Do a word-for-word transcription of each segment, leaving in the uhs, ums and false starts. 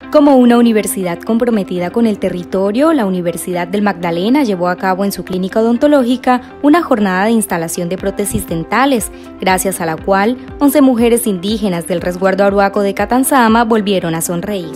Como una universidad comprometida con el territorio, la Universidad del Magdalena llevó a cabo en su clínica odontológica una jornada de instalación de prótesis dentales, gracias a la cual once mujeres indígenas del resguardo Arhuaco de Catansama volvieron a sonreír.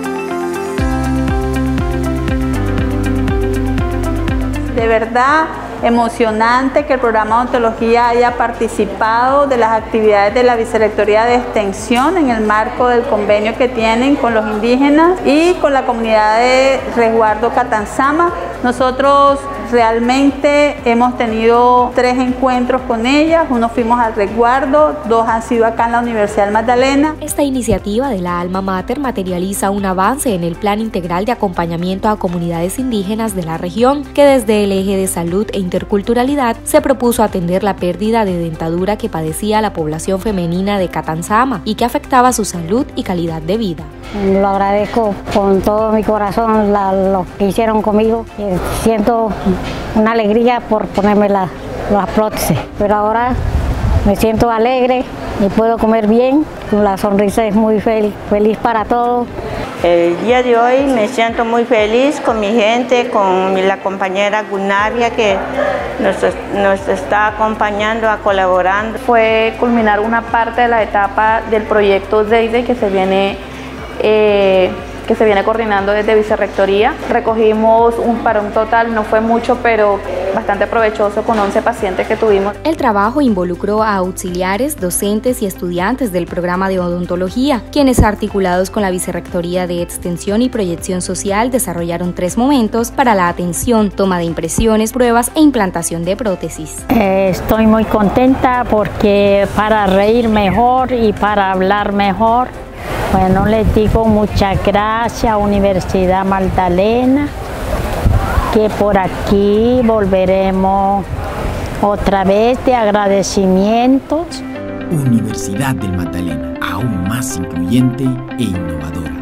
De verdad, emocionante que el programa de odontología haya participado de las actividades de la Vicerrectoría de Extensión en el marco del convenio que tienen con los indígenas y con la comunidad de resguardo Catansama. Nosotros realmente hemos tenido tres encuentros con ellas, uno fuimos al resguardo, dos han sido acá en la Universidad del Magdalena. Esta iniciativa de la Alma Mater materializa un avance en el Plan Integral de Acompañamiento a Comunidades Indígenas de la región, que desde el eje de salud e interculturalidad se propuso atender la pérdida de dentadura que padecía la población femenina de Catansama y que afectaba su salud y calidad de vida. Lo agradezco con todo mi corazón la, lo que hicieron conmigo. Siento una alegría por ponerme la, las prótesis, pero ahora me siento alegre y puedo comer bien. La sonrisa es muy feliz, feliz para todos. El día de hoy me siento muy feliz con mi gente, con mi, la compañera Gunavia que nos, nos está acompañando, a colaborando. Fue culminar una parte de la etapa del proyecto Deide que se viene eh, que se viene coordinando desde Vicerrectoría. Recogimos un, para un total, no fue mucho, pero bastante provechoso, con once pacientes que tuvimos. El trabajo involucró a auxiliares, docentes y estudiantes del programa de odontología, quienes articulados con la Vicerrectoría de Extensión y Proyección Social desarrollaron tres momentos para la atención, toma de impresiones, pruebas e implantación de prótesis. Eh, estoy muy contenta porque para reír mejor y para hablar mejor. Bueno, les digo muchas gracias, Universidad Magdalena, que por aquí volveremos otra vez de agradecimientos. Universidad del Magdalena, aún más incluyente e innovadora.